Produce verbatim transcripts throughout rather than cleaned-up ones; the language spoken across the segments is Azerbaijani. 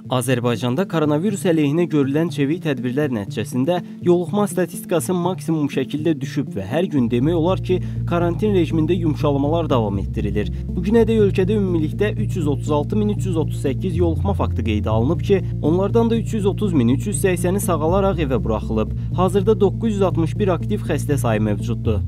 Azərbaycanda koronavirus əleyhinə görülən çevik tədbirlər nəticəsində yoluxma statistikası maksimum şəkildə düşüb və hər gün demək olar ki, karantin rejimində yumşalmalar davam etdirilir. Bugünədək ölkədə ümumilikdə üç yüz otuz altı min üç yüz otuz səkkiz yoluxma faktı qeydə alınıb ki, onlardan da üç yüz otuz min üç yüz səksəni sağalaraq evə buraxılıb. Hazırda doqquz yüz altmış bir aktiv xəstə sayı mövcuddur.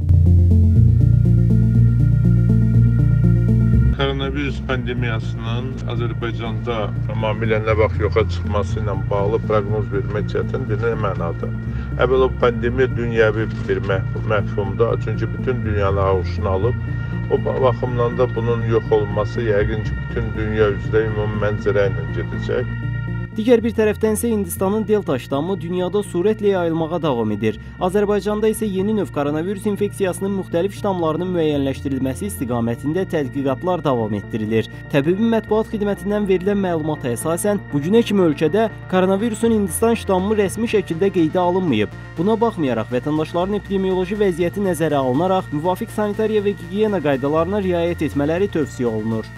Koronavirus pandemiyasının Azərbaycanda tamamilə nə vaxt yoxa çıxması ilə bağlı proqnoz vermək çətindir, nə mənada. Əvvəla pandemiya dünyəvi bir məhfumdur, çünki bütün dünyanın ağuşunu alıb. O baxımdan da bunun yox olması yəqin ki, bütün dünya üzrə ümumi mənzərə ilə gedəcək. Digər bir tərəfdənsə Hindistanın delta ştamı dünyada sürətlə yayılmağa davam edir. Azərbaycanda isə yeni növ koronavirus infeksiyasının müxtəlif ştamlarının müəyyənləşdirilməsi istiqamətində tədqiqatlar davam etdirilir. Təbibi mətbuat xidmətindən verilən məlumata əsasən, bugünə kimi ölkədə koronavirusun Hindistan ştamı rəsmi şəkildə qeydə alınmayıb. Buna baxmayaraq, vətəndaşların epidemioloji vəziyyəti nəzərə alınaraq, müvafiq sanitariya və gigiyena qaydalarına riayət etmələri tövsiyə olunur.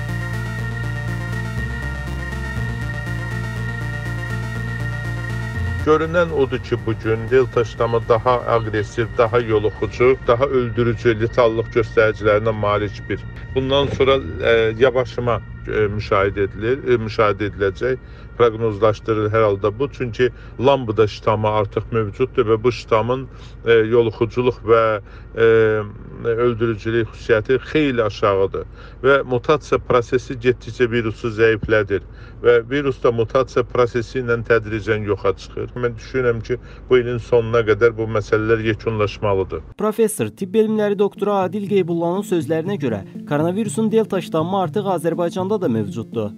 Görünən odur ki, bugün delta ştamı daha aqressiv, daha yoluxucu, daha öldürücü, letallıq göstəricilərinə malik bir. Bundan sonra e, yavaşıma e, müşahidə edilir, e, müşahidə ediləcək, proqnozlaşdırılır hər halda bu. Çünki lambda ştamı artıq mövcuddur və bu ştamın e, yoluxuculuq və e, öldürücülük xüsusiyyəti xeyli aşağıdır və mutasiya prosesi getdikcə virusu zəiflədir və virus da mutasiya prosesi ilə tədricən yoxa çıxır. Mən düşünürəm ki, bu ilin sonuna qədər bu məsələlər yekunlaşmalıdır. Professor, tibb elmləri doktoru Adil Qeybullanın sözlərinə görə, koronavirusun delta ştamı artıq Azərbaycanda da mövcuddur.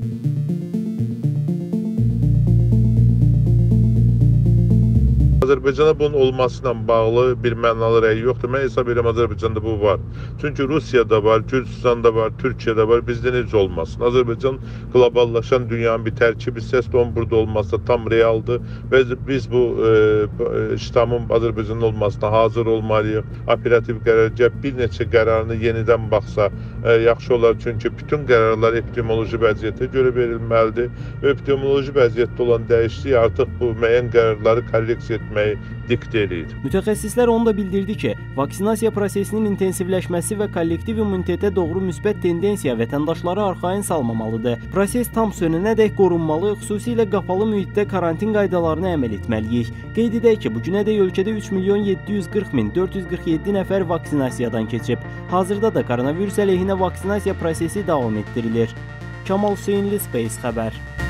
Azərbaycanda bunun olmasıyla bağlı bir mənalı rəyi yoxdur. Mən hesab edirəm Azərbaycanda bu var. Çünki Rusiyada var, Gürcüstanda var, Türkiyədə var. Bizdə necə olmasın? Azərbaycan qloballaşan dünyanın bir tərkibi hissəsidir. Onun burada olması da tam realdır və biz bu e, ştamın Azərbaycanda olmasına hazır olmalıyıq. Operativ qərargah bir neçə qərarını yenidən baxsa e, yaxşı olar. Çünki bütün qərarlar epidemioloji vəziyyətə görə verilməlidir və epidemioloji vəziyyətdə olan dəyişiklik artıq bu müəyyən qərarları korreksiya etməlidir. Mütəxəssislər onu da bildirdi ki, vaksinasiya prosesinin intensivləşməsi və kollektiv immunitetə doğru müsbət tendensiya vətəndaşları arxayın salmamalıdır. Proses tam sönənədək qorunmalı, xüsusilə qapalı mühitdə karantin qaydalarına əməl etməliyik. Qeyd edək ki, bugünədək ölkədə üç milyon yeddi yüz qırx min dörd yüz qırx yeddi nəfər vaksinasiyadan keçib. Hazırda da koronavirus əleyhinə vaksinasiya prosesi davam etdirilir. Kamal Hüseynli, Space xəbər.